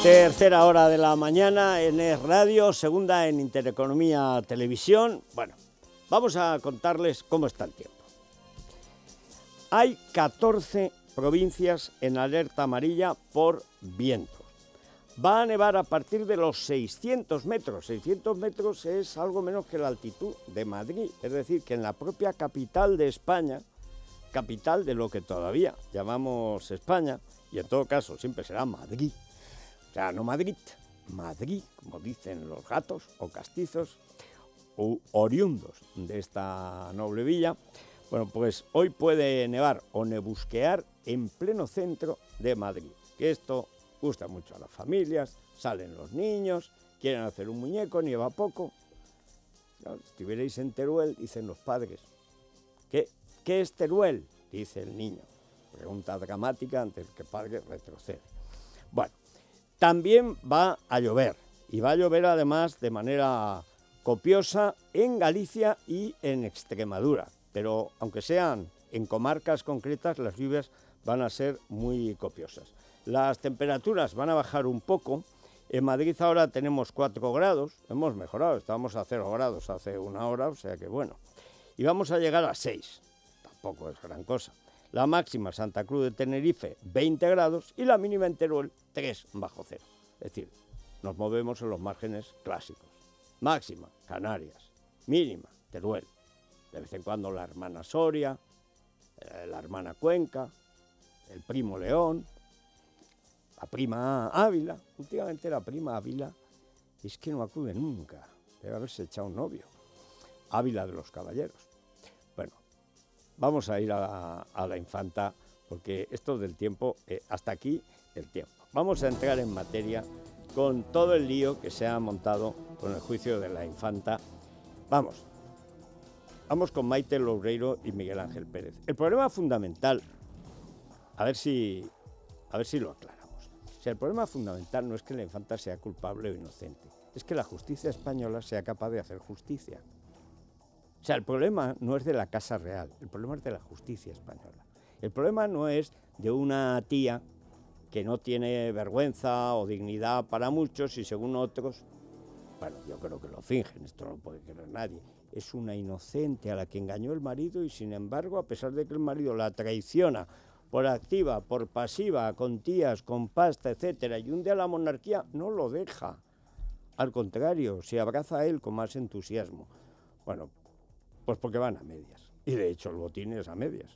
Tercera hora de la mañana en Es Radio, segunda en Intereconomía Televisión. Bueno, vamos a contarles cómo está el tiempo. Hay 14 provincias en alerta amarilla por vientos. Va a nevar a partir de los 600 metros. 600 metros es algo menos que la altitud de Madrid. Es decir, que en la propia capital de España, capital de lo que todavía llamamos España, y en todo caso siempre será Madrid, o sea, no Madrid, Madrid, como dicen los gatos o castizos, o oriundos de esta noble villa. Bueno, pues hoy puede nevar o nebusquear en pleno centro de Madrid, que esto gusta mucho a las familias, salen los niños, quieren hacer un muñeco, nieva poco. Claro, si estuvierais en Teruel, dicen los padres, ¿qué es Teruel?, dice el niño. Pregunta dramática antes que el padre retrocede. Bueno, también va a llover, y va a llover además de manera copiosa en Galicia y en Extremadura, pero aunque sean en comarcas concretas, las lluvias van a ser muy copiosas. Las temperaturas van a bajar un poco. En Madrid ahora tenemos 4 grados, hemos mejorado, estábamos a 0 grados hace una hora, o sea que bueno. Y vamos a llegar a 6, tampoco es gran cosa. La máxima Santa Cruz de Tenerife, 20 grados, y la mínima en Teruel, 3 bajo cero. Es decir, nos movemos en los márgenes clásicos. Máxima, Canarias. Mínima, Teruel. De vez en cuando la hermana Soria, la hermana Cuenca, el primo León, la prima Ávila. Últimamente la prima Ávila es que no acude nunca. Debe haberse echado un novio. Ávila de los Caballeros. Bueno, vamos a ir a la infanta, porque esto del tiempo, hasta aquí el tiempo. Vamos a entrar en materia con todo el lío que se ha montado con el juicio de la infanta. Vamos con Maite Loureiro y Miguel Ángel Pérez. El problema fundamental, a ver si lo aclaramos. O sea, el problema fundamental no es que la infanta sea culpable o inocente, es que la justicia española sea capaz de hacer justicia. O sea, el problema no es de la Casa Real, el problema es de la justicia española. El problema no es de una tía que no tiene vergüenza o dignidad para muchos y según otros, bueno, yo creo que lo fingen, esto no lo puede creer nadie, es una inocente a la que engañó el marido y sin embargo, a pesar de que el marido la traiciona por activa, por pasiva, con tías, con pasta, etcétera, y hunde a la monarquía, no lo deja. Al contrario, se abraza a él con más entusiasmo. Bueno, pues porque van a medias. Y de hecho el botín es a medias.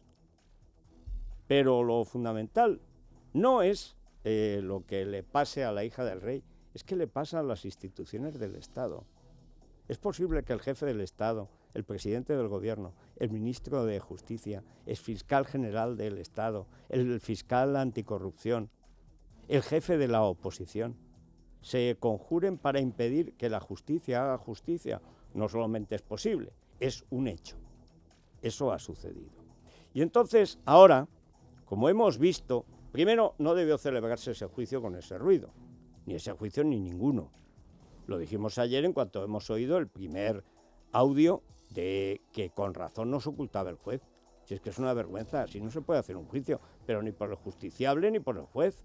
Pero lo fundamental no es lo que le pase a la hija del rey, es que le pasa a las instituciones del Estado. Es posible que el jefe del Estado, el presidente del gobierno, el ministro de Justicia, el fiscal general del Estado, el fiscal anticorrupción, el jefe de la oposición, se conjuren para impedir que la justicia haga justicia. No solamente es posible, es un hecho. Eso ha sucedido. Y entonces, ahora, como hemos visto, primero, no debió celebrarse ese juicio con ese ruido, ni ese juicio ni ninguno. Lo dijimos ayer en cuanto hemos oído el primer audio de que con razón nos ocultaba el juez. Si es que es una vergüenza, así no se puede hacer un juicio, pero ni por el justiciable ni por el juez.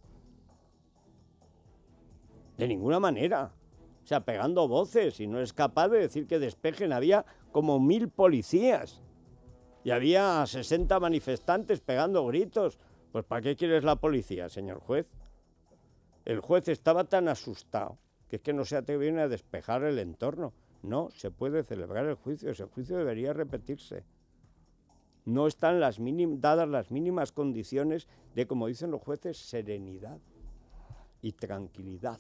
De ninguna manera. O sea, pegando voces, y no es capaz de decir que despejen. Había como 1000 policías y había 60 manifestantes pegando gritos. Pues ¿para qué quieres la policía, señor juez? El juez estaba tan asustado que es que no se atrevieron a despejar el entorno. No se puede celebrar el juicio, ese juicio debería repetirse. No están dadas las mínimas condiciones de, como dicen los jueces, serenidad y tranquilidad.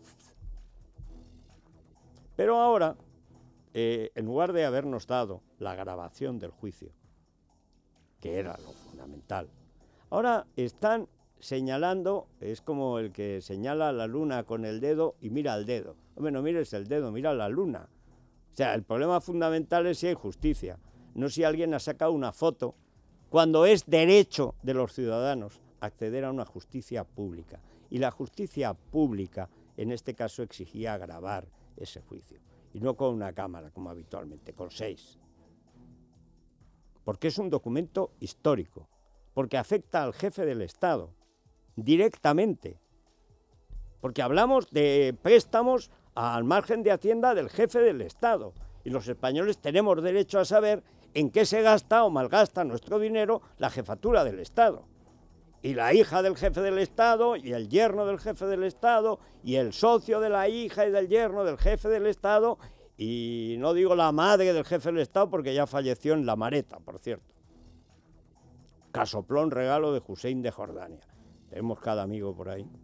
Pero ahora, en lugar de habernos dado la grabación del juicio, que era lo fundamental, ahora están señalando, es como el que señala a la luna con el dedo y mira al dedo. Hombre, no mires el dedo, mira la luna. O sea, el problema fundamental es si hay justicia, no si alguien ha sacado una foto, cuando es derecho de los ciudadanos acceder a una justicia pública. Y la justicia pública, en este caso, exigía grabar ese juicio. Y no con una cámara, como habitualmente, con 6. Porque es un documento histórico, porque afecta al jefe del Estado, directamente. porque hablamos de préstamos al margen de Hacienda del jefe del Estado, y los españoles tenemos derecho a saber en qué se gasta o malgasta nuestro dinero la jefatura del Estado. Y la hija del jefe del Estado, y el yerno del jefe del Estado, y el socio de la hija y del yerno del jefe del Estado, y no digo la madre del jefe del Estado porque ya falleció en La Mareta, por cierto. Casoplón regalo de Hussein de Jordania. Tenemos cada amigo por ahí.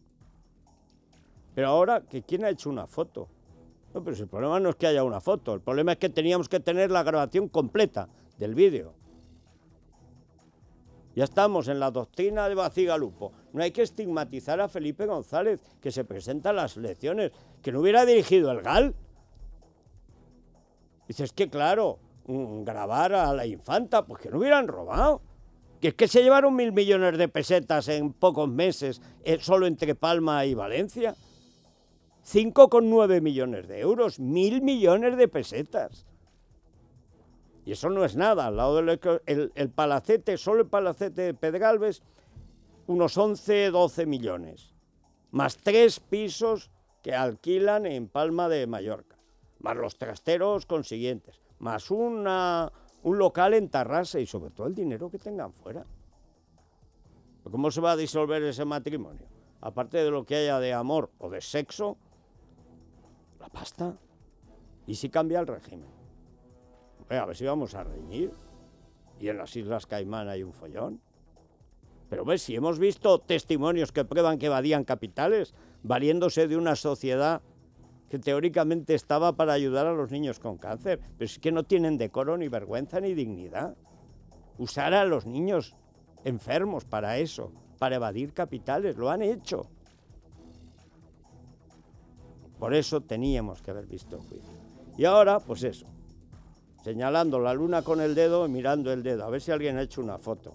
Pero ahora, ¿quién ha hecho una foto? No, pero si el problema no es que haya una foto, el problema es que teníamos que tener la grabación completa del vídeo. Ya estamos en la doctrina de Bacigalupo. No hay que estigmatizar a Felipe González, que se presenta a las elecciones, que no hubiera dirigido el GAL. Dices que claro, grabar a la infanta, pues que no hubieran robado. Que es que se llevaron 1.000 millones de pesetas en pocos meses, solo entre Palma y Valencia. 5,9 millones de euros, 1.000 millones de pesetas. Y eso no es nada, al lado del palacete, solo el palacete de Pedralbes, unos 11, 12 millones. Más 3 pisos que alquilan en Palma de Mallorca, más los trasteros consiguientes, más un local en Tarrasa y sobre todo el dinero que tengan fuera. ¿Cómo se va a disolver ese matrimonio? Aparte de lo que haya de amor o de sexo, la pasta. ¿Y si cambia el régimen? A ver si vamos a reñir. Y en las Islas Caimán hay un follón. Pero ves, si hemos visto testimonios que prueban que evadían capitales, valiéndose de una sociedad que teóricamente estaba para ayudar a los niños con cáncer, pero es que no tienen decoro, ni vergüenza, ni dignidad. Usar a los niños enfermos para eso, para evadir capitales, lo han hecho. Por eso teníamos que haber visto el juicio. Y ahora, pues eso, señalando la luna con el dedo y mirando el dedo, a ver si alguien ha hecho una foto.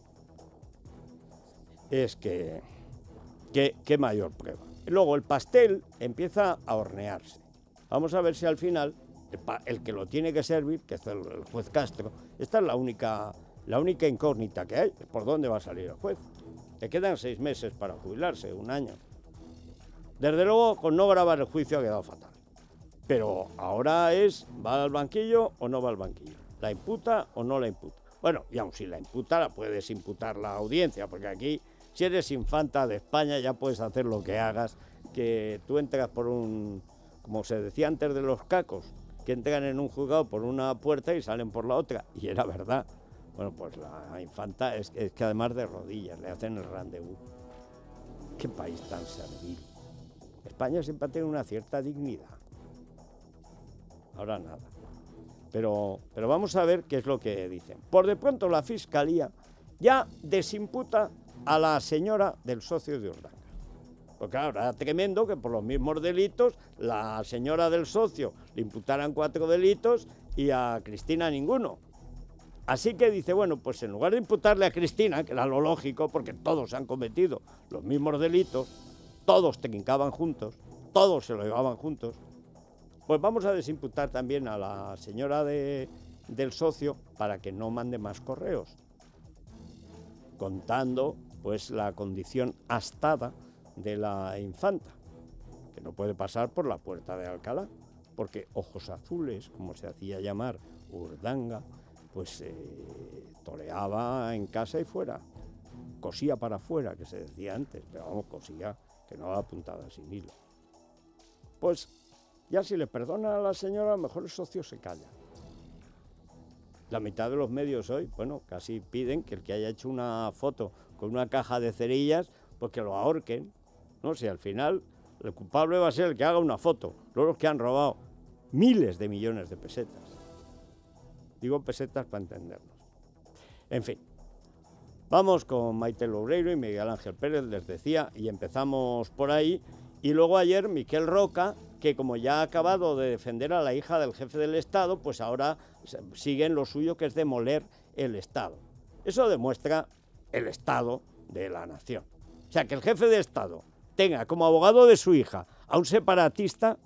Es que, qué mayor prueba. Y luego el pastel empieza a hornearse. Vamos a ver si al final, el que lo tiene que servir, que es el juez Castro, esta es la única incógnita que hay, ¿por dónde va a salir el juez? Le quedan 6 meses para jubilarse, 1 año. Desde luego, con no grabar el juicio ha quedado fatal. Pero ahora ¿va al banquillo o no va al banquillo? ¿La imputa o no la imputa? Bueno, y aun si la imputa, la puedes imputar la audiencia, porque aquí, si eres infanta de España, ya puedes hacer lo que hagas, que tú entras por como se decía antes de los cacos, que entran en un juzgado por una puerta y salen por la otra, y era verdad. Bueno, pues la infanta es que además de rodillas le hacen el rendezvous. Qué país tan servil. España siempre tiene una cierta dignidad. Ahora nada. Pero vamos a ver qué es lo que dicen. Por de pronto la Fiscalía ya desimputa a la señora del socio de Urdangar. Porque claro, era tremendo que por los mismos delitos la señora del socio le imputaran 4 delitos y a Cristina ninguno. Así que dice, bueno, pues en lugar de imputarle a Cristina, que era lo lógico, porque todos han cometido los mismos delitos, todos trincaban juntos, todos se lo llevaban juntos, pues vamos a desimputar también a la señora del socio para que no mande más correos, contando pues la condición astada de la infanta, que no puede pasar por la puerta de Alcalá, porque ojos azules, como se hacía llamar Urdanga, pues toreaba en casa y fuera, cosía para afuera, que se decía antes, pero vamos, cosía que no va apuntada sin hilo. Pues ya si le perdona a la señora, a lo mejor el socio se calla. La mitad de los medios hoy, bueno, casi piden que el que haya hecho una foto con una caja de cerillas, pues que lo ahorquen, ¿no? Si al final el culpable va a ser el que haga una foto, los que han robado miles de millones de pesetas. Digo pesetas para entendernos. En fin, vamos con Maite Loureiro y Miguel Ángel Pérez, les decía, y empezamos por ahí. Y luego ayer Miquel Roca, que como ya ha acabado de defender a la hija del jefe del Estado, pues ahora sigue en lo suyo, que es demoler el Estado. Eso demuestra el Estado de la nación. O sea, que el jefe de Estado tenga como abogado de su hija a un separatista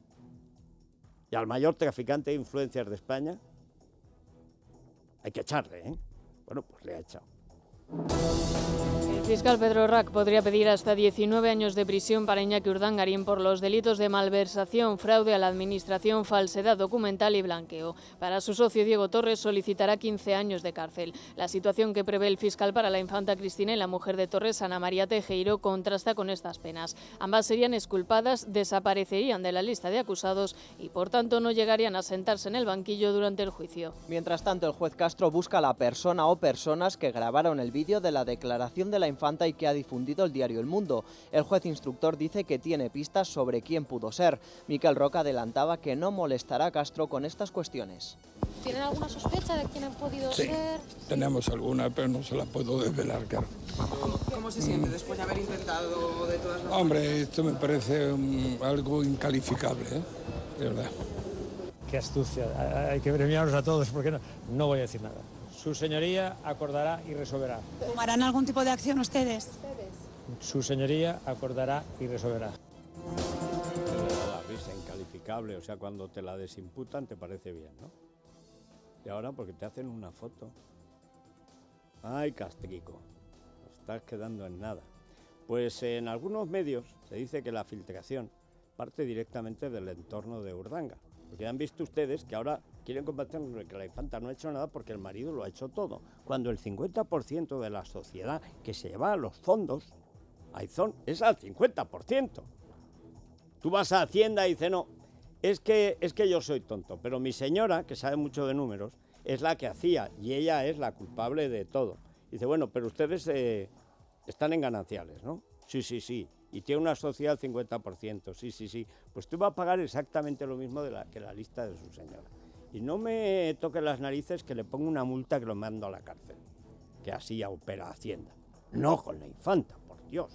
y al mayor traficante de influencias de España, hay que echarle, ¿eh? Bueno, pues le ha echado. Fiscal Pedro Rack podría pedir hasta 19 años de prisión para Iñaki Urdangarín por los delitos de malversación, fraude a la administración, falsedad documental y blanqueo. Para su socio Diego Torres solicitará 15 años de cárcel. La situación que prevé el fiscal para la infanta Cristina y la mujer de Torres, Ana María Teijeiro, contrasta con estas penas. Ambas serían exculpadas, desaparecerían de la lista de acusados y por tanto no llegarían a sentarse en el banquillo durante el juicio. Mientras tanto, el juez Castro busca a la persona o personas que grabaron el vídeo de la declaración de la infanta y que ha difundido el diario El Mundo. El juez instructor dice que tiene pistas sobre quién pudo ser. Miquel Roca adelantaba que no molestará a Castro con estas cuestiones. ¿Tienen alguna sospecha de quién ha podido Sí, ser? tenemos alguna, pero no se la puedo desvelar, claro. ¿Cómo se siente después de haber intentado de todas las Hombre, esto me parece algo incalificable, de verdad. Qué astucia, hay que premiarlos a todos porque no voy a decir nada. Su señoría acordará y resolverá. ¿Tomarán algún tipo de acción ustedes? Su señoría acordará y resolverá. La risa incalificable, o sea, cuando te la desimputan te parece bien, ¿no? Y ahora porque te hacen una foto. Ay, Castrico, estás quedando en nada. Pues en algunos medios se dice que la filtración parte directamente del entorno de Urdanga. Porque han visto ustedes que ahora quieren combatir que la infanta no ha hecho nada porque el marido lo ha hecho todo. Cuando el 50% de la sociedad que se lleva a los fondos, Aizón, es al 50%. Tú vas a Hacienda y dices, no, es que yo soy tonto, pero mi señora, que sabe mucho de números, es la que hacía y ella es la culpable de todo. Dice, bueno, pero ustedes están en gananciales, ¿no? Sí, sí, sí. Y tiene una sociedad al 50%, sí, sí, sí. Pues tú vas a pagar exactamente lo mismo que la lista de su señora. Y no me toque las narices que le ponga una multa que lo mando a la cárcel. Que así opera Hacienda. No con la infanta, por Dios.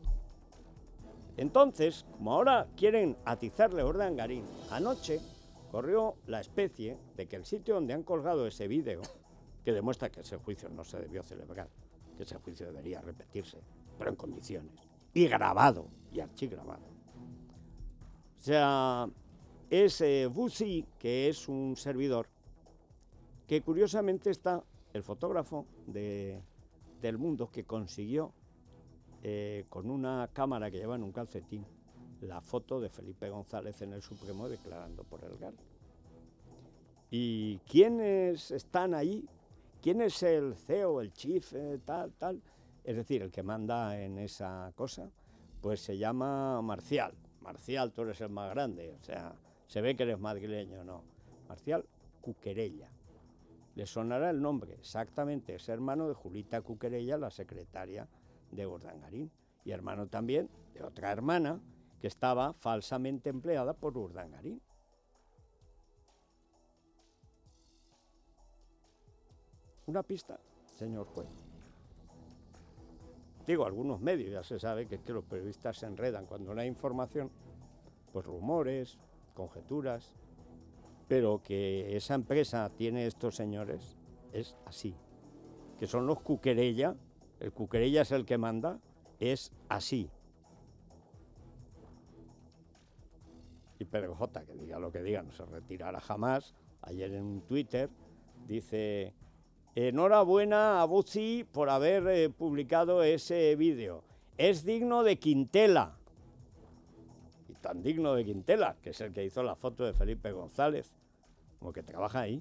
Entonces, como ahora quieren atizarle a Urdangarín, anoche corrió la especie de que el sitio donde han colgado ese vídeo, que demuestra que ese juicio no se debió celebrar, que ese juicio debería repetirse, pero en condiciones, y grabado, y archigrabado. O sea, es Buzi, que es un servidor, que curiosamente está el fotógrafo del Mundo que consiguió con una cámara que lleva en un calcetín la foto de Felipe González en el Supremo declarando por el GAL. ¿Y quiénes están ahí? ¿Quién es el CEO, el chief, tal? Es decir, el que manda en esa cosa, pues se llama Marcial. Marcial, tú eres el más grande, o sea, se ve que eres madrileño, no. Marcial Cuquerella. Le sonará el nombre, exactamente, es hermano de Julita Cuquerella, la secretaria de Urdangarín, y hermano también de otra hermana que estaba falsamente empleada por Urdangarín. Una pista, señor juez. Digo, algunos medios, ya se sabe que los periodistas se enredan cuando no hay información, pues rumores, conjeturas, pero que esa empresa tiene estos señores es así, que son los Cuquerella, el Cuquerella es el que manda, es así. Y Pedro J, que diga lo que diga, no se retirará jamás. Ayer en un Twitter dice: enhorabuena a Buzi por haber publicado ese vídeo. Es digno de Quintela. Y tan digno de Quintela, que es el que hizo la foto de Felipe González, como que trabaja ahí.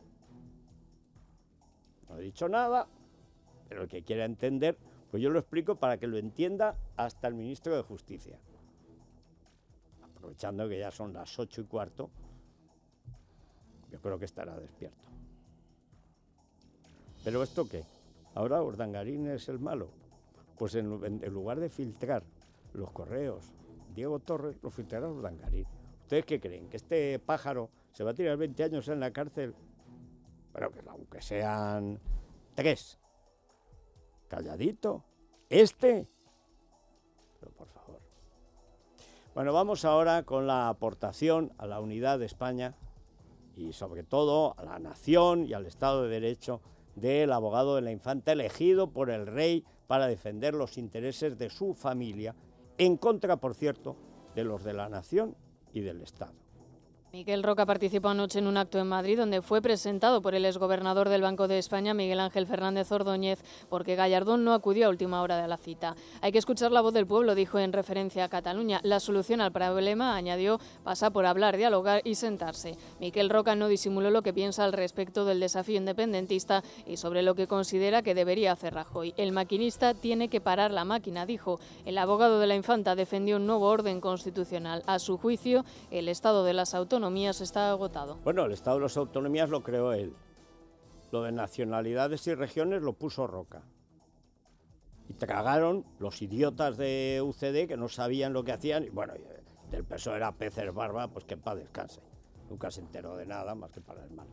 No he dicho nada, pero el que quiera entender, pues yo lo explico para que lo entienda hasta el ministro de Justicia. Aprovechando que ya son las 8:15, yo creo que estará despierto. ¿Pero esto qué? ¿Ahora Urdangarín es el malo? Pues en lugar de filtrar los correos, Diego Torres lo filtrará Urdangarín. ¿Ustedes qué creen? ¿Que este pájaro se va a tirar 20 años en la cárcel? Bueno, que aunque sean 3. Calladito. Pero por favor. Bueno, vamos ahora con la aportación a la unidad de España y sobre todo a la nación y al Estado de Derecho del abogado de la infanta elegido por el rey para defender los intereses de su familia, en contra, por cierto, de los de la nación y del Estado. Miquel Roca participó anoche en un acto en Madrid donde fue presentado por el exgobernador del Banco de España, Miguel Ángel Fernández Ordóñez, porque Gallardón no acudió a última hora de la cita. Hay que escuchar la voz del pueblo, dijo en referencia a Cataluña. La solución al problema, añadió, pasa por hablar, dialogar y sentarse. Miquel Roca no disimuló lo que piensa al respecto del desafío independentista y sobre lo que considera que debería hacer Rajoy. El maquinista tiene que parar la máquina, dijo. El abogado de la infanta defendió un nuevo orden constitucional. A su juicio, el estado de las autonomías está agotado. Bueno, el estado de las autonomías lo creó él. Lo de nacionalidades y regiones lo puso Roca. Y tragaron los idiotas de UCD que no sabían lo que hacían. Y bueno, del PSOE era Peces Barba, pues que en paz descanse. Nunca se enteró de nada más que para el mal.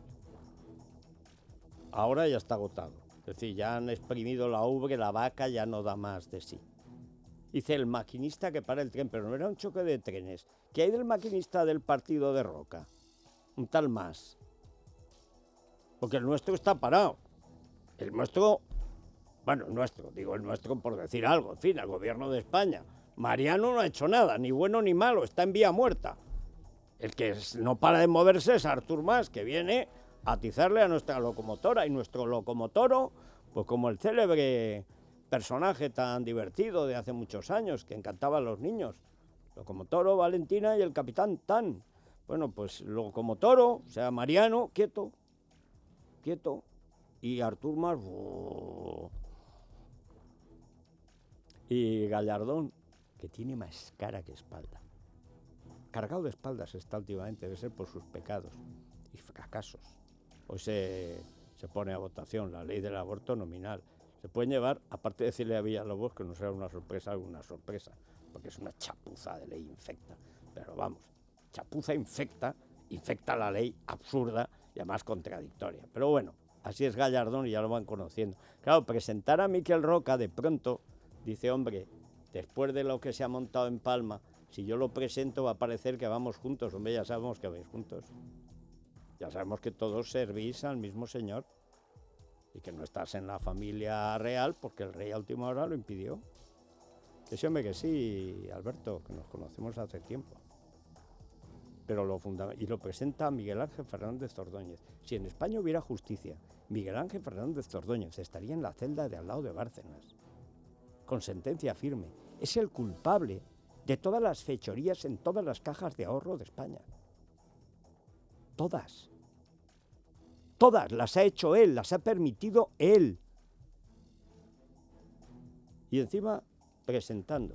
Ahora ya está agotado. Es decir, ya han exprimido la ubre, la vaca ya no da más de sí. Dice el maquinista que para el tren, pero no era un choque de trenes. ¿Qué hay del maquinista del partido de Roca? Un tal más. Porque el nuestro está parado. El nuestro, bueno, el nuestro por decir algo, en fin, el gobierno de España. Mariano no ha hecho nada, ni bueno ni malo, está en vía muerta. El que no para de moverse es Artur Mas, que viene a atizarle a nuestra locomotora. Y nuestro locomotoro, pues como el célebre personaje tan divertido de hace muchos años, que encantaba a los niños. Locomotoro, Valentina y el capitán Tan. Bueno, pues Locomotoro, o sea, Mariano, quieto, y Artur Mas, y Gallardón, que tiene más cara que espalda. Cargado de espaldas está últimamente, debe ser por sus pecados y fracasos. Hoy se pone a votación la ley del aborto nominal. Se pueden llevar, aparte de decirle a Villalobos que no será una sorpresa, porque es una chapuza de ley infecta. Pero vamos, chapuza infecta la ley absurda y además contradictoria. Pero bueno, así es Gallardón y ya lo van conociendo. Claro, presentar a Miquel Roca de pronto, dice, hombre, después de lo que se ha montado en Palma, si yo lo presento va a parecer que vamos juntos. Hombre, ya sabemos que vais juntos. Ya sabemos que todos servís al mismo señor. Y que no estás en la familia real porque el rey a última hora lo impidió. Que sí, hombre, que sí, Alberto, que nos conocemos hace tiempo. Pero y lo presenta Miguel Ángel Fernández Ordóñez. Si en España hubiera justicia, Miguel Ángel Fernández Ordóñez estaría en la celda de al lado de Bárcenas, con sentencia firme. Es el culpable de todas las fechorías en todas las cajas de ahorro de España. Todas. Todas las ha hecho él, las ha permitido él. Y encima presentando.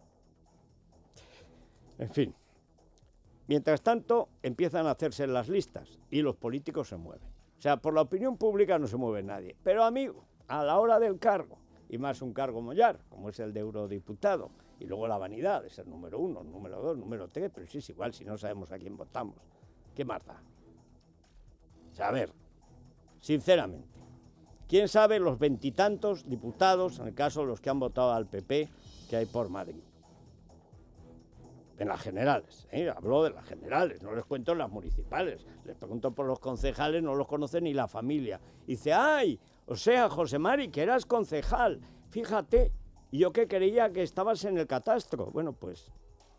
En fin. Mientras tanto, empiezan a hacerse las listas y los políticos se mueven. O sea, por la opinión pública no se mueve nadie. Pero, amigo, a la hora del cargo, y más un cargo mollar, como es el de eurodiputado, y luego la vanidad de ser número 1, número 2, número 3, pero sí es igual si no sabemos a quién votamos. ¿Qué más da? O sea, a ver, sinceramente, ¿quién sabe los veintitantos diputados, en el caso de los que han votado al PP, que hay por Madrid? En las generales, hablo de las generales, no les cuento en las municipales. Les pregunto por los concejales, no los conoce ni la familia. Y dice, ¡ay! O sea, José Mari, que eras concejal, fíjate, y yo que creía que estabas en el catastro. Bueno, pues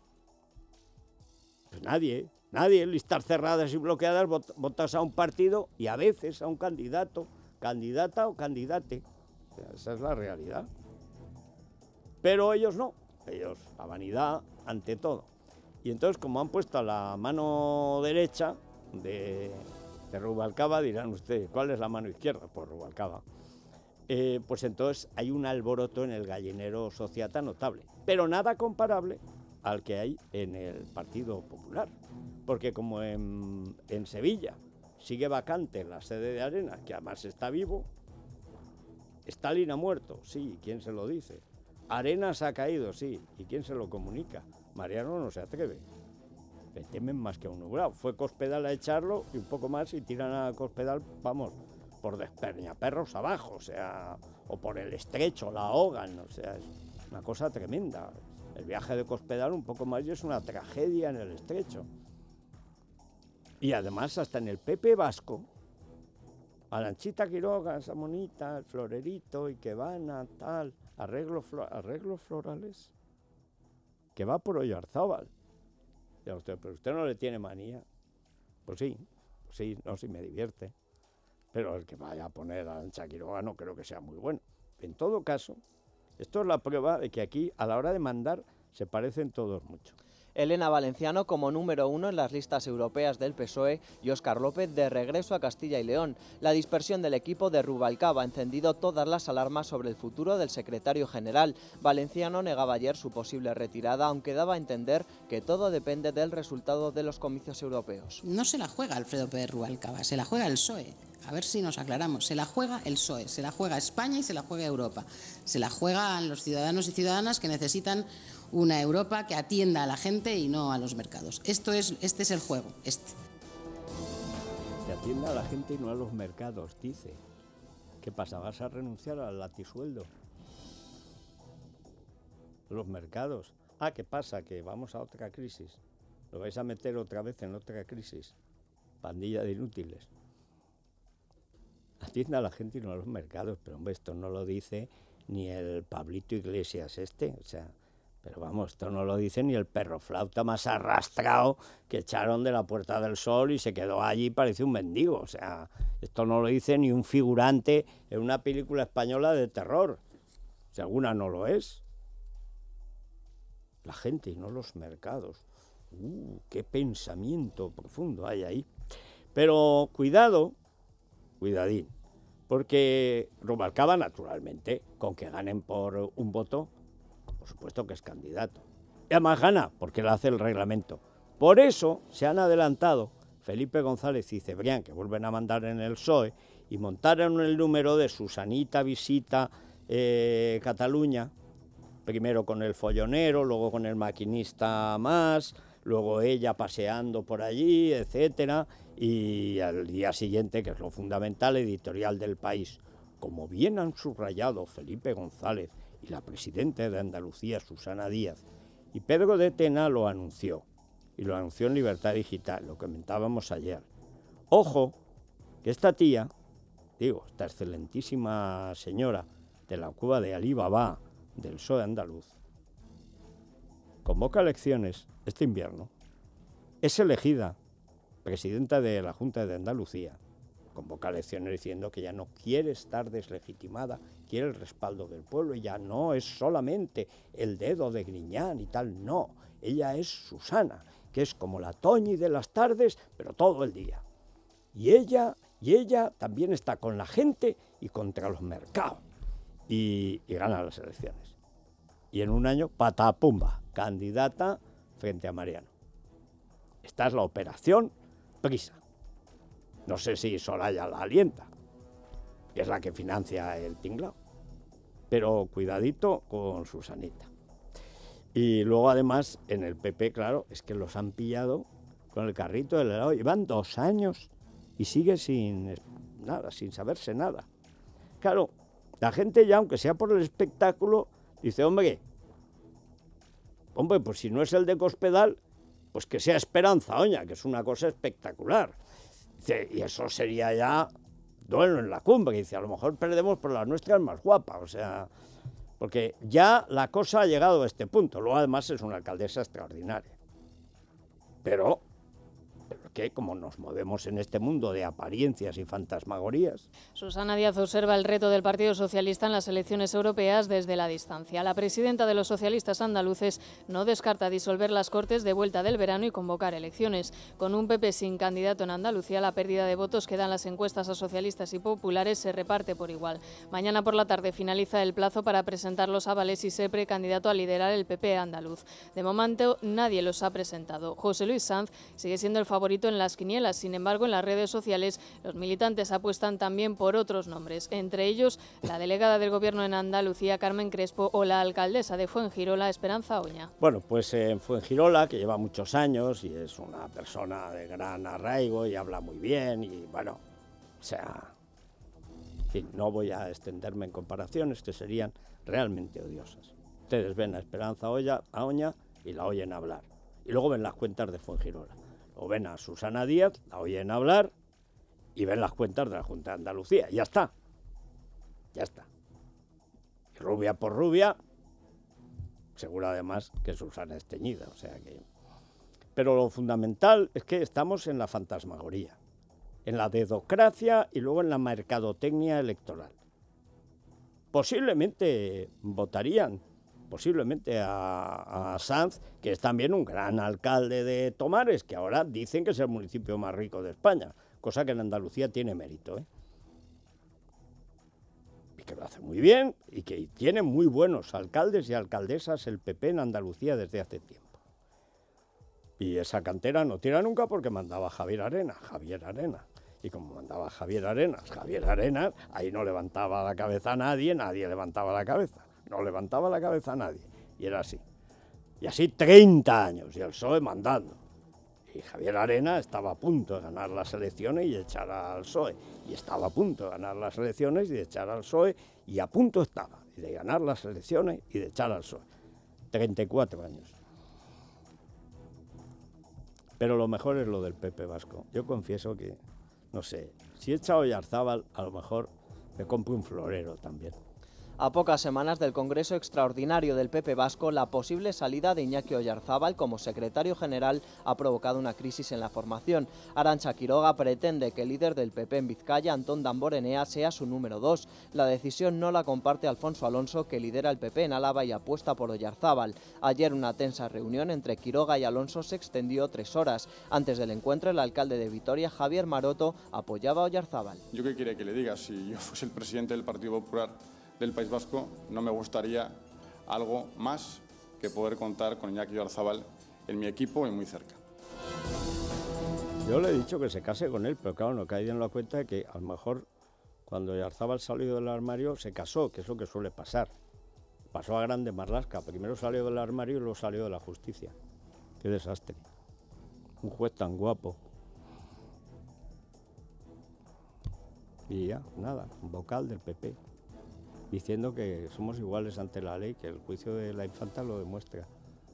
nadie, listas cerradas y bloqueadas, votas a un partido y a veces a un candidato, candidata o candidate. Esa es la realidad. Pero ellos no, ellos, la vanidad ante todo. Y entonces, como han puesto a la mano derecha de Rubalcaba, dirán ustedes, ¿cuál es la mano izquierda? Pues Rubalcaba. Pues entonces hay un alboroto en el gallinero sociata notable, pero nada comparable al que hay en el Partido Popular. Porque como en Sevilla sigue vacante la sede de Arena, que además está vivo, Stalin ha muerto, sí, ¿quién se lo dice? Arenas ha caído, sí, ¿y quién se lo comunica? Mariano no se atreve. Le temen más que a un nublado. Fue Cospedal a echarlo y un poco más y tiran a Cospedal, vamos, por desperñaperros abajo, o sea, o por el estrecho, la ahogan, o sea, es una cosa tremenda. El viaje de Cospedal un poco más y es una tragedia en el estrecho. Y además hasta en el PP vasco, Aranchita Quiroga, esa monita, el florerito y que van a tal, arreglos florales, que va por Oyarzábal. Ya usted, pero usted no le tiene manía. Pues sí, no, sí me divierte. Pero el que vaya a poner a Arantxa Quiroga no creo que sea muy bueno. En todo caso, esto es la prueba de que aquí, a la hora de mandar, se parecen todos mucho. Elena Valenciano como número 1 en las listas europeas del PSOE y Óscar López de regreso a Castilla y León. La dispersión del equipo de Rubalcaba ha encendido todas las alarmas sobre el futuro del secretario general. Valenciano negaba ayer su posible retirada, aunque daba a entender que todo depende del resultado de los comicios europeos. No se la juega Alfredo Pérez Rubalcaba, se la juega el PSOE. A ver si nos aclaramos, se la juega el PSOE, se la juega España y se la juega Europa. Se la juegan los ciudadanos y ciudadanas que necesitan una Europa que atienda a la gente y no a los mercados. Este es el juego, Que atienda a la gente y no a los mercados, dice. ¿Qué pasa? ¿Vas a renunciar al latisueldo? Los mercados. Ah, ¿qué pasa? Que vamos a otra crisis. ¿Lo vais a meter otra vez en otra crisis? Pandilla de inútiles. Atienda a la gente y no a los mercados. Pero hombre, esto no lo dice ni el Pablito Iglesias o sea... Pero vamos, esto no lo dice ni el perro flauta más arrastrado que echaron de la Puerta del Sol y se quedó allí y parecía un mendigo. O sea, esto no lo dice ni un figurante en una película española de terror. Si alguna no lo es. La gente y no los mercados. ¡Qué pensamiento profundo hay ahí! Pero cuidado, cuidadín, porque Rubalcaba, naturalmente, con que ganen por un voto, por supuesto que es candidato. Y además gana, porque lo hace el reglamento. Por eso se han adelantado Felipe González y Cebrián, que vuelven a mandar en el PSOE, y montaron el número de Susanita Visita Cataluña, primero con el follonero, luego con el maquinista más, luego ella paseando por allí, etcétera, y al día siguiente, que es lo fundamental, editorial del País. Como bien han subrayado Felipe González y la presidenta de Andalucía, Susana Díaz, y Pedro de Tena lo anunció, y lo anunció en Libertad Digital, lo comentábamos ayer. Ojo, que esta tía, esta excelentísima señora de la cueva de Alí Baba, del PSOE andaluz, convoca elecciones este invierno, es elegida presidenta de la Junta de Andalucía, convoca elecciones diciendo que ya no quiere estar deslegitimada, quiere el respaldo del pueblo, y ya no es solamente el dedo de Griñán y tal, no, ella es Susana, que es como la Toñi de las tardes, pero todo el día. Y ella también está con la gente y contra los mercados, y gana las elecciones. Y en un año, patapumba, candidata frente a Mariano. Esta es la operación Prisa. No sé si Soraya la alienta, que es la que financia el tinglao. Pero cuidadito con Susanita. Y luego además en el PP, claro, es que los han pillado con el carrito del helado. Llevan 2 años y sigue sin nada, sin saberse nada. Claro, la gente ya, aunque sea por el espectáculo, dice, hombre, pues si no es el de Cospedal, pues que sea Esperanza Oña, que es una cosa espectacular. Dice, y eso sería ya duelo en la cumbre. Dice, a lo mejor perdemos, pero la nuestra es más guapa. O sea, porque ya la cosa ha llegado a este punto. Luego además es una alcaldesa extraordinaria. Pero que como nos movemos en este mundo de apariencias y fantasmagorías. Susana Díaz observa el reto del Partido Socialista en las elecciones europeas desde la distancia. La presidenta de los socialistas andaluces no descarta disolver las Cortes de vuelta del verano y convocar elecciones. Con un PP sin candidato en Andalucía, la pérdida de votos que dan las encuestas a socialistas y populares se reparte por igual. Mañana por la tarde finaliza el plazo para presentar los avales y ser precandidato a liderar el PP andaluz. De momento nadie los ha presentado. José Luis Sanz sigue siendo el favorito en las quinielas. Sin embargo, en las redes sociales los militantes apuestan también por otros nombres, entre ellos la delegada del Gobierno en Andalucía, Carmen Crespo, o la alcaldesa de Fuengirola, Esperanza Oña. Bueno, pues en Fuengirola, que lleva muchos años y es una persona de gran arraigo y habla muy bien y bueno, o sea, en fin, no voy a extenderme en comparaciones que serían realmente odiosas. Ustedes ven a Esperanza Oña y la oyen hablar, y luego ven las cuentas de Fuengirola. O ven a Susana Díaz, la oyen hablar y ven las cuentas de la Junta de Andalucía. Ya está. Ya está. Y rubia por rubia, seguro además que Susana es teñida. O sea que Pero lo fundamental es que estamos en la fantasmagoría, en la dedocracia y luego en la mercadotecnia electoral. Posiblemente votarían, a Sanz, que es también un gran alcalde de Tomares, que ahora dicen que es el municipio más rico de España, cosa que en Andalucía tiene mérito, ¿eh? Y que lo hace muy bien y que tiene muy buenos alcaldes y alcaldesas el PP en Andalucía desde hace tiempo. Y esa cantera no tira nunca porque mandaba Javier Arenas. Y como mandaba Javier Arenas, ahí no levantaba la cabeza a nadie, nadie levantaba la cabeza. No levantaba la cabeza a nadie. Y era así. Y así 30 años, y el PSOE mandando. Y Javier Arenas estaba a punto de ganar las elecciones y echar al PSOE. Y estaba a punto de ganar las elecciones y de echar al PSOE. Y a punto estaba de ganar las elecciones y de echar al PSOE. 34 años. Pero lo mejor es lo del PP vasco. Yo confieso que, no sé, si echa a Oyarzábal, a lo mejor me compro un florero también. A pocas semanas del Congreso Extraordinario del PP vasco, la posible salida de Iñaki Oyarzábal como secretario general ha provocado una crisis en la formación. Arantxa Quiroga pretende que el líder del PP en Vizcaya, Antón Damborenea, sea su número 2. La decisión no la comparte Alfonso Alonso, que lidera el PP en Álava y apuesta por Oyarzábal. Ayer una tensa reunión entre Quiroga y Alonso se extendió 3 horas. Antes del encuentro, el alcalde de Vitoria, Javier Maroto, apoyaba a Oyarzábal. ¿Yo qué quiere que le diga? Si yo fuese el presidente del Partido Popular del País Vasco, no me gustaría algo más que poder contar con Iñaki Oyarzábal en mi equipo y muy cerca. Yo le he dicho que se case con él, pero claro, no caí en la cuenta de que a lo mejor cuando Oyarzábal salió del armario se casó, que es lo que suele pasar. Pasó a Grande Marlaska, primero salió del armario y luego salió de la justicia. Qué desastre. Un juez tan guapo. Y ya, nada, un vocal del PP. Diciendo que somos iguales ante la ley, que el juicio de la infanta lo demuestra.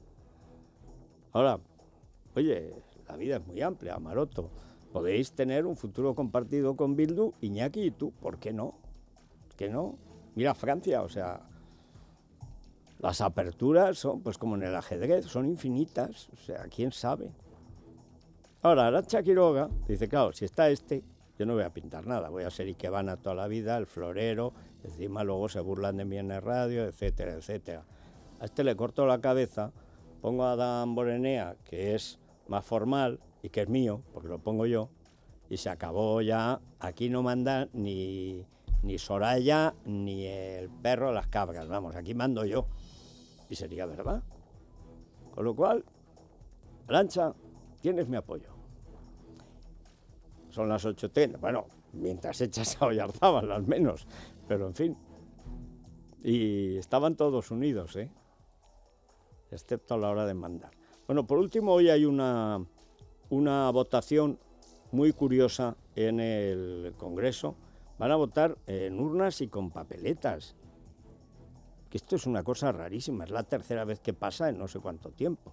Ahora, oye, la vida es muy amplia, Maroto. Podéis tener un futuro compartido con Bildu, Iñaki y tú. ¿Por qué no? ¿Por qué no? Mira Francia, o sea, las aperturas son, pues como en el ajedrez, son infinitas. O sea, ¿quién sabe? Ahora, Arantxa Quiroga dice, claro, si está yo no voy a pintar nada, voy a ser Ikebana toda la vida, el florero, encima luego se burlan de mí en el radio, etcétera, etcétera. A le corto la cabeza, pongo a Damborenea, que es más formal y que es mío, porque lo pongo yo, y se acabó ya. Aquí no manda ni Soraya ni el perro de las cabras, vamos, aquí mando yo. Y sería verdad. Con lo cual, Arantxa, tienes mi apoyo. Son las 8:10, bueno, mientras echas a Oyarzábal al menos, pero en fin. Y estaban todos unidos, excepto a la hora de mandar. Bueno, por último, hoy hay una votación muy curiosa en el Congreso. Van a votar en urnas y con papeletas. Que esto es una cosa rarísima, es la tercera vez que pasa en no sé cuánto tiempo.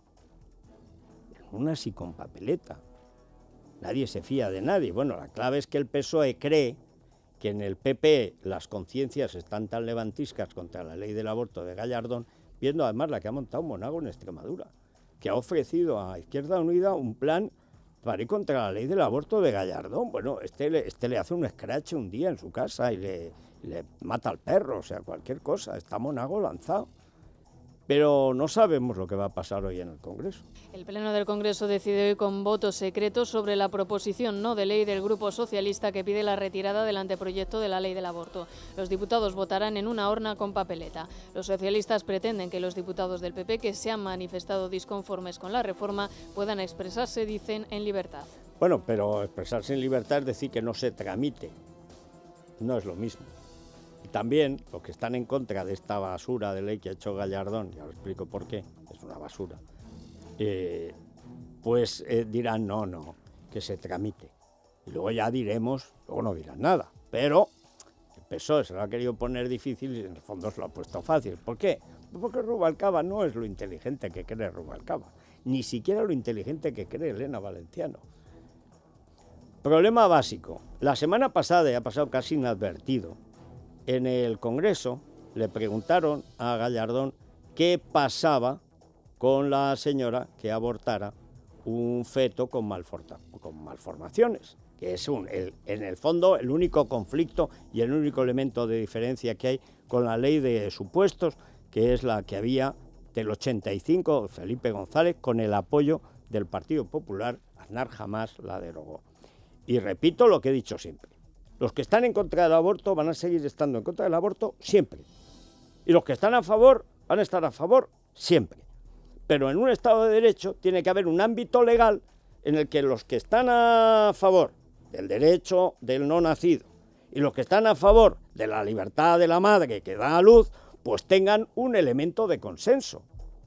En urnas y con papeleta. Nadie se fía de nadie. Bueno, la clave es que el PSOE cree que en el PP las conciencias están tan levantiscas contra la ley del aborto de Gallardón, viendo además la que ha montado Monago en Extremadura, que ha ofrecido a Izquierda Unida un plan para ir contra la ley del aborto de Gallardón. Bueno, este le hace un escrache un día en su casa y le mata al perro, o sea, cualquier cosa. Está Monago lanzado. Pero no sabemos lo que va a pasar hoy en el Congreso. El Pleno del Congreso decide hoy con voto secreto sobre la proposición no de ley del Grupo Socialista que pide la retirada del anteproyecto de la ley del aborto. Los diputados votarán en una urna con papeleta. Los socialistas pretenden que los diputados del PP que se han manifestado disconformes con la reforma puedan expresarse, dicen, en libertad. Bueno, pero expresarse en libertad es decir que no se tramite. No es lo mismo. También los que están en contra de esta basura de ley que ha hecho Gallardón, ya os explico por qué, es una basura, dirán no, que se tramite. Y luego ya diremos, luego no dirán nada, pero el PSOE se lo ha querido poner difícil y en el fondo se lo ha puesto fácil. ¿Por qué? Porque Rubalcaba no es lo inteligente que cree Rubalcaba, ni siquiera lo inteligente que cree Elena Valenciano. Problema básico. La semana pasada, y ha pasado casi inadvertido, en el Congreso le preguntaron a Gallardón qué pasaba con la señora que abortara un feto con malformaciones, que es en el fondo el único conflicto y el único elemento de diferencia que hay con la ley de supuestos, que es la que había del 85, Felipe González, con el apoyo del Partido Popular. Aznar jamás la derogó. Y repito lo que he dicho siempre, los que están en contra del aborto van a seguir estando en contra del aborto siempre, y los que están a favor van a estar a favor siempre. Pero en un Estado de Derecho tiene que haber un ámbito legal en el que los que están a favor del derecho del no nacido y los que están a favor de la libertad de la madre que da a luz, pues tengan un elemento de consenso.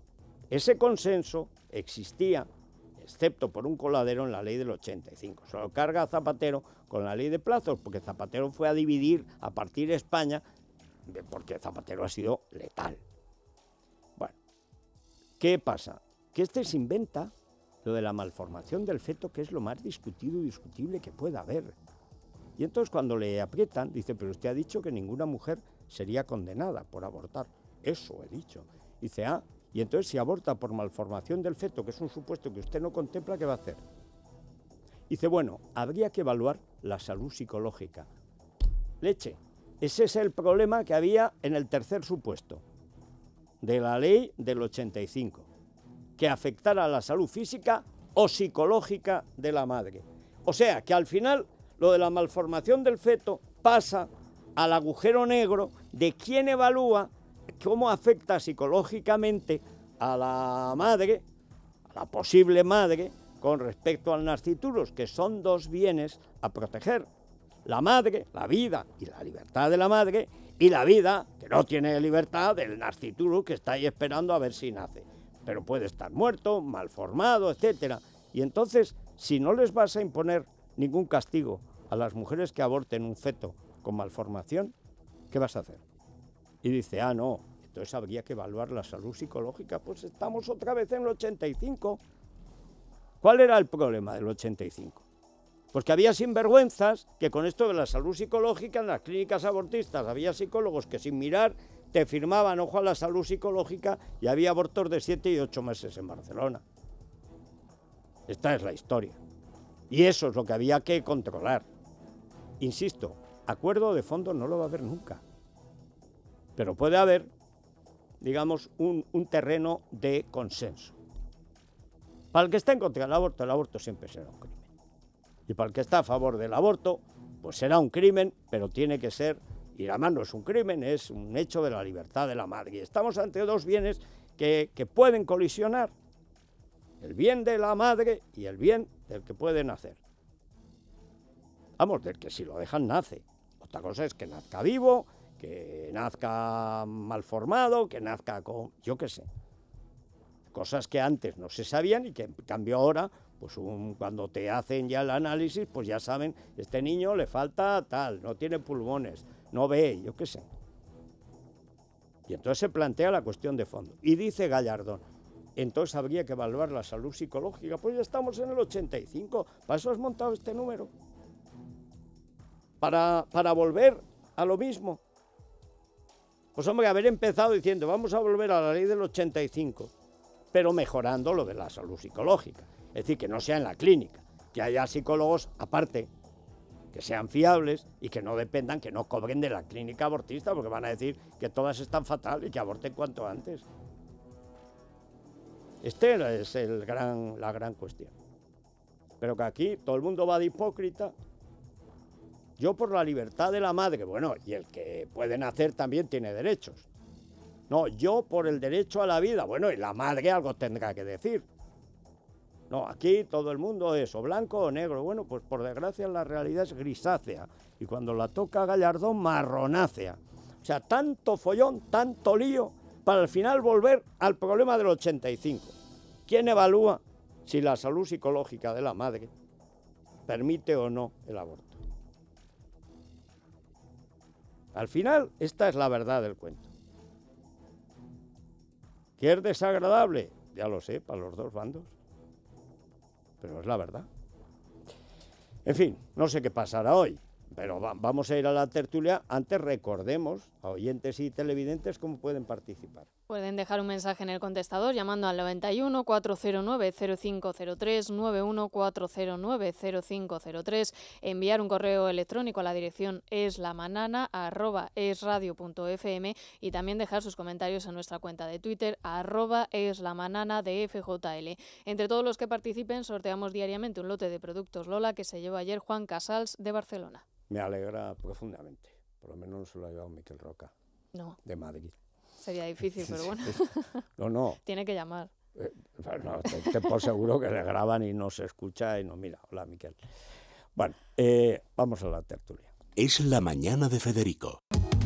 Ese consenso existía, excepto por un coladero, en la ley del 85. Se lo carga Zapatero con la ley de plazos, porque Zapatero fue a dividir, a partir de España, porque Zapatero ha sido letal. Bueno, ¿qué pasa? Que se inventa lo de la malformación del feto, que es lo más discutido y discutible que pueda haber. Y entonces cuando le aprietan, dice, pero usted ha dicho que ninguna mujer sería condenada por abortar. Eso he dicho. Dice, y entonces si aborta por malformación del feto, que es un supuesto que usted no contempla, ¿qué va a hacer? Dice, bueno, habría que evaluar la salud psicológica. Leche, ese es el problema que había en el tercer supuesto de la ley del 85, que afectara a la salud física o psicológica de la madre. O sea, que al final lo de la malformación del feto pasa al agujero negro de quién evalúa cómo afecta psicológicamente a la madre, a la posible madre, con respecto al nasciturus, que son dos bienes a proteger. La madre, la vida y la libertad de la madre, y la vida, que no tiene libertad, del nasciturus que está ahí esperando a ver si nace. Pero puede estar muerto, malformado, etc. Y entonces, si no les vas a imponer ningún castigo a las mujeres que aborten un feto con malformación, ¿qué vas a hacer? Y dice, no, entonces habría que evaluar la salud psicológica. Pues estamos otra vez en el 85. ¿Cuál era el problema del 85? Pues que había sinvergüenzas que con esto de la salud psicológica en las clínicas abortistas había psicólogos que sin mirar te firmaban ojo a la salud psicológica y había abortos de 7 y 8 meses en Barcelona. Esta es la historia. Y eso es lo que había que controlar. Insisto, acuerdo de fondo no lo va a haber nunca. Pero puede haber, digamos, un terreno de consenso. Para el que está en contra del aborto siempre será un crimen. Y para el que está a favor del aborto, pues será un crimen, pero tiene que ser, y además no es un crimen, es un hecho de la libertad de la madre. Y estamos ante dos bienes que pueden colisionar. El bien de la madre y el bien del que puede nacer. Vamos, del que si lo dejan nace. Otra cosa es que nazca vivo, que nazca malformado, que nazca con, yo qué sé. Cosas que antes no se sabían y que en cambio ahora, pues cuando te hacen ya el análisis, pues ya saben, este niño le falta tal, no tiene pulmones, no ve, yo qué sé. Y entonces se plantea la cuestión de fondo. Y dice Gallardón, entonces habría que evaluar la salud psicológica. Pues ya estamos en el 85, para eso has montado este número. Para volver a lo mismo. Pues hombre, haber empezado diciendo, vamos a volver a la ley del 85, pero mejorando lo de la salud psicológica. Es decir, que no sea en la clínica, que haya psicólogos aparte, que sean fiables y que no dependan, que no cobren de la clínica abortista, porque van a decir que todas están fatal y que aborten cuanto antes. Esta es la gran cuestión. Pero que aquí todo el mundo va de hipócrita. Yo por la libertad de la madre, bueno, y el que puede nacer también tiene derechos. No, yo por el derecho a la vida, bueno, y la madre algo tendrá que decir. No, aquí todo el mundo es o blanco o negro. Bueno, pues por desgracia la realidad es grisácea. Y cuando la toca Gallardón, marronácea. O sea, tanto follón, tanto lío, para al final volver al problema del 85. ¿Quién evalúa si la salud psicológica de la madre permite o no el aborto? Al final, esta es la verdad del cuento. ¿Que es desagradable? Ya lo sé, para los dos bandos. Pero es la verdad. En fin, no sé qué pasará hoy, pero vamos a ir a la tertulia. Antes recordemos oyentes y televidentes, ¿cómo pueden participar? Pueden dejar un mensaje en el contestador llamando al 91 409 0503, 91 409 0503, enviar un correo electrónico a la dirección eslamanana@esradio.fm y también dejar sus comentarios en nuestra cuenta de Twitter @eslamanana_dfjl. Entre todos los que participen sorteamos diariamente un lote de productos Lola que se llevó ayer Juan Casals de Barcelona. Me alegra profundamente. Por lo menos no se lo ha llevado Miquel Roca, de Madrid. Sería difícil, pero bueno. No. Tiene que llamar. No, te por seguro que le graban y no se escucha y no mira. Hola, Miquel. Bueno, vamos a la tertulia. Es la mañana de Federico.